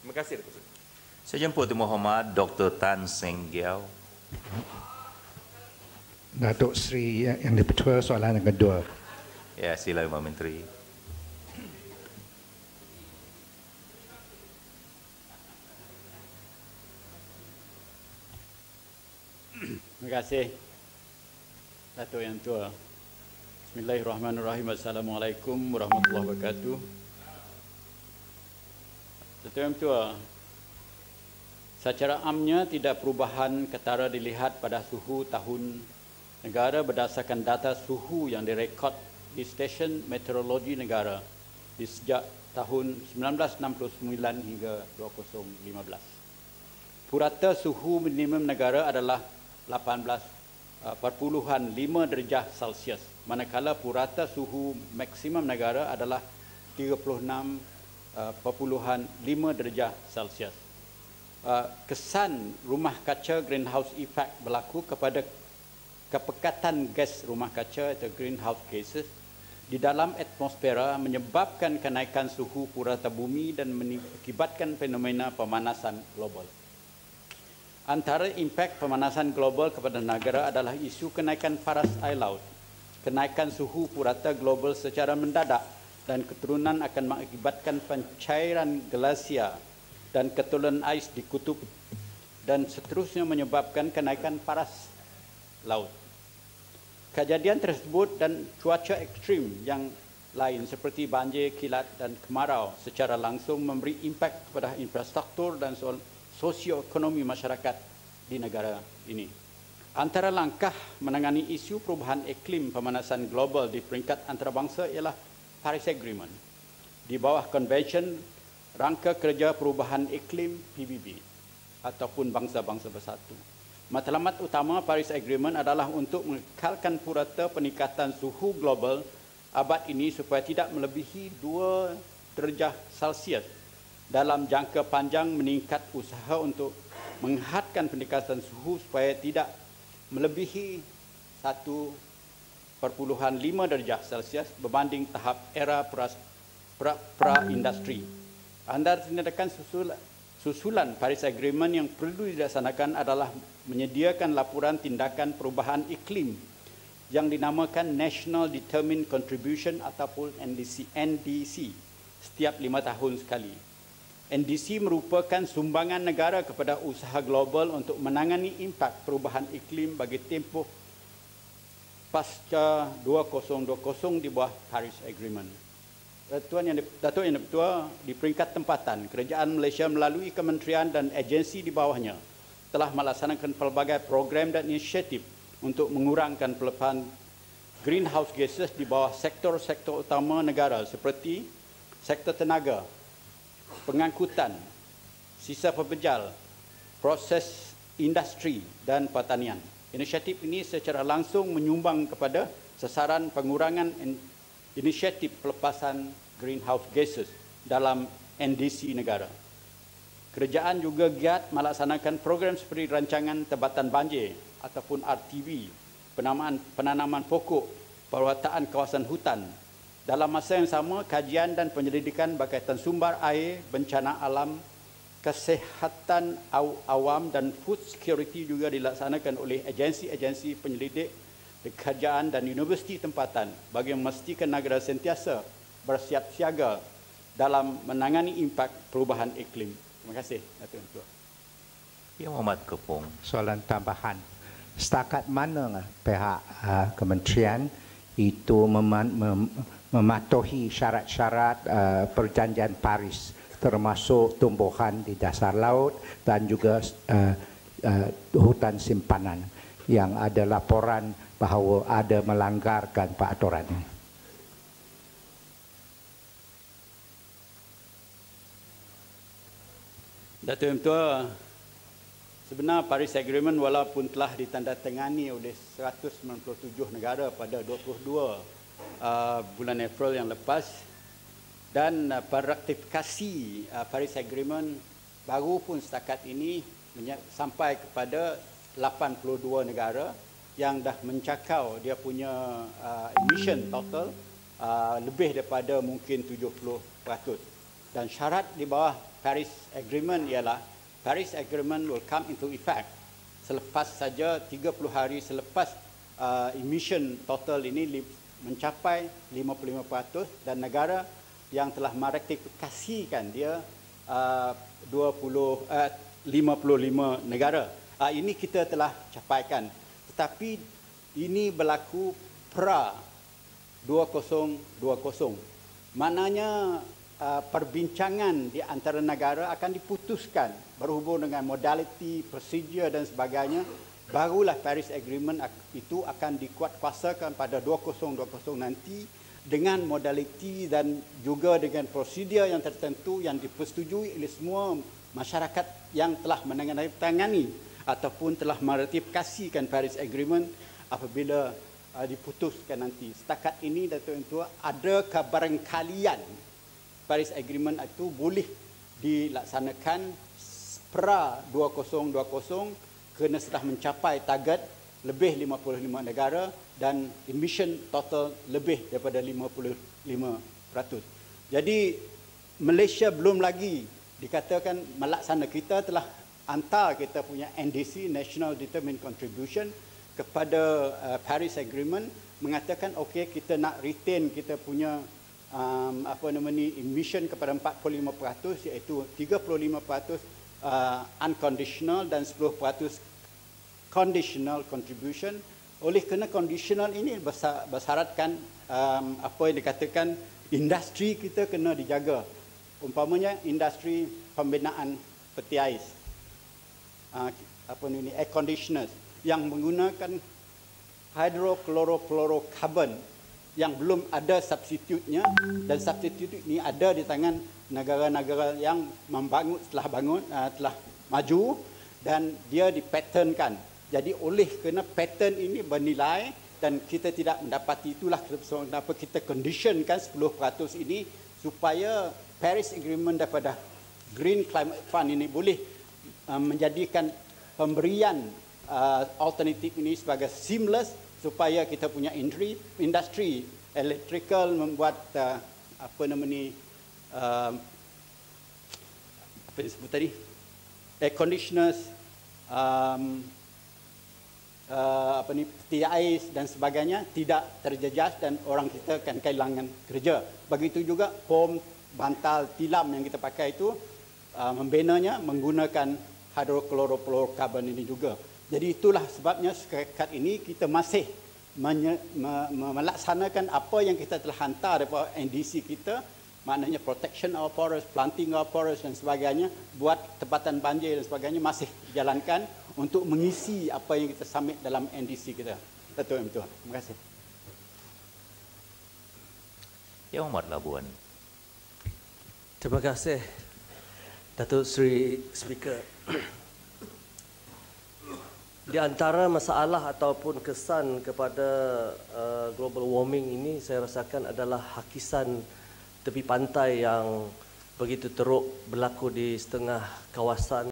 Terima kasih, Datuk Seri. Saya jemput Tuan Muhammad Dr. Tan Seng Giau. Datuk Seri yang di-Ketua, soalan yang kedua. Ya, sila Pak Menteri. Terima kasih Datuk Yang Tua. Bismillahirrahmanirrahim. Assalamualaikum warahmatullahi wabarakatuh. Datuk Yang Tua, secara amnya tidak perubahan ketara dilihat pada suhu tahun negara berdasarkan data suhu yang direkod di stesen meteorologi negara di sejak tahun 1969 hingga 2015. Purata suhu minimum negara adalah 18.5 darjah Celsius, manakala purata suhu maksimum negara adalah 36.5 darjah Celsius. Kesan rumah kaca greenhouse effect berlaku kepada kepekatan gas rumah kaca atau greenhouse gases di dalam atmosfera menyebabkan kenaikan suhu purata bumi dan mengakibatkan fenomena pemanasan global. Antara impak pemanasan global kepada negara adalah isu kenaikan faras air laut, kenaikan suhu purata global secara mendadak dan keturunan akan mengakibatkan pencairan glasier dan ketebalan ais di kutub dan seterusnya menyebabkan kenaikan faras laut. Kejadian tersebut dan cuaca ekstrim yang lain seperti banjir, kilat dan kemarau secara langsung memberi impak kepada infrastruktur dan sosioekonomi masyarakat di negara ini. Antara langkah menangani isu perubahan iklim pemanasan global di peringkat antarabangsa ialah Paris Agreement di bawah Convention Rangka Kerja Perubahan Iklim PBB ataupun Bangsa-Bangsa Bersatu. Matlamat utama Paris Agreement adalah untuk mengekalkan purata peningkatan suhu global abad ini supaya tidak melebihi 2 darjah Celsius. Dalam jangka panjang meningkat usaha untuk menghadkan peningkatan suhu supaya tidak melebihi 1.5 darjah Celsius berbanding tahap era pra-industri. Antara tindakan susulan Paris Agreement yang perlu dilaksanakan adalah menyediakan laporan tindakan perubahan iklim yang dinamakan National Determined Contribution ataupun NDC setiap 5 tahun sekali. NDC merupakan sumbangan negara kepada usaha global untuk menangani impak perubahan iklim bagi tempoh pasca 2020 di bawah Paris Agreement. Datuk Yang Ketua, di peringkat tempatan, kerajaan Malaysia melalui kementerian dan agensi di bawahnya telah melaksanakan pelbagai program dan inisiatif untuk mengurangkan pelepasan greenhouse gases di bawah sektor-sektor utama negara seperti sektor tenaga, pengangkutan, sisa pepejal, proses industri dan pertanian. Inisiatif ini secara langsung menyumbang kepada sasaran pengurangan inisiatif pelepasan greenhouse gases dalam NDC negara. Kerajaan juga giat melaksanakan program seperti rancangan Tempatan Banjir ataupun RTB, penanaman pokok, perawatan kawasan hutan. Dalam masa yang sama, kajian dan penyelidikan berkaitan sumber air, bencana alam, kesihatan awam dan food security juga dilaksanakan oleh agensi-agensi penyelidik di kerajaan dan universiti tempatan bagi memastikan negara sentiasa bersiap siaga dalam menangani impak perubahan iklim. Terima kasih, Datuk Ketua. Yang Muhammad Kepong. Soalan tambahan. Setakat mana pihak kementerian itu mematuhi syarat-syarat perjanjian Paris termasuk tumbuhan di dasar laut dan juga hutan simpanan yang ada laporan bahawa ada melanggarkan peraturan ini? Datuk Yang Tua, sebenarnya Paris Agreement walaupun telah ditandatangani oleh 197 negara pada 22 bulan April yang lepas dan peratifikasi Paris Agreement baru pun setakat ini sampai kepada 82 negara yang dah mencakau dia punya emission total lebih daripada mungkin 70%. Dan syarat di bawah Paris Agreement ialah Paris Agreement will come into effect selepas saja 30 hari selepas emission total ini mencapai 55% dan negara yang telah meratifikasikan dia 55 negara. Ini kita telah capaikan. Tetapi ini berlaku pra 2020. Maknanya perbincangan di antara negara akan diputuskan berhubung dengan modaliti, prosedur dan sebagainya. Barulah Paris Agreement itu akan dikuatkuasakan pada 2020 nanti dengan modaliti dan juga dengan prosedur yang tertentu yang dipersetujui oleh semua masyarakat yang telah menandatangani ataupun telah meratifikasikan Paris Agreement apabila diputuskan nanti. Setakat ini, Datuk Yang Tua, ada kebarangkalian Paris Agreement itu boleh dilaksanakan pra 2020 kerana sudah mencapai target lebih 55 negara dan emission total lebih daripada 55%. Jadi Malaysia belum lagi dikatakan melaksana. Kita telah hantar kita punya NDC, National Determined Contribution, kepada Paris Agreement mengatakan okey, kita nak retain kita punya emission kepada 45%, iaitu 35% unconditional dan 10% conditional contribution. Oleh kerana conditional ini bersyaratkan apa yang dikatakan industri kita kena dijaga. Umpamanya industri pembinaan peti ais, air conditioners yang menggunakan hydrochlorofluorocarbon yang belum ada substitutnya, dan substitut ini ada di tangan negara-negara yang telah maju dan dia dipatentkan. Jadi oleh kerana patent ini bernilai dan kita tidak mendapati, itulah kenapa kita conditionkan 10% ini supaya Paris Agreement daripada Green Climate Fund ini boleh menjadikan pemberian alternatif ini sebagai seamless, supaya kita punya industri electrical membuat air conditioners, peti ais dan sebagainya tidak terjejas dan orang kita akan kehilangan kerja. Begitu juga pom, bantal, tilam yang kita pakai itu membinanya menggunakan hydrochlorofluorocarbon ini juga. Jadi itulah sebabnya setakat ini kita masih melaksanakan apa yang kita telah hantar daripada NDC kita, maknanya protection our forest, planting our forest dan sebagainya, buat tempatan banjir dan sebagainya masih dijalankan untuk mengisi apa yang kita submit dalam NDC kita. Datuk Yang Bertuah. Terima kasih. Yang Hormat Labuan. Terima kasih Datuk Seri Speaker. Di antara masalah ataupun kesan kepada global warming ini saya rasakan adalah hakisan tepi pantai yang begitu teruk berlaku di setengah kawasan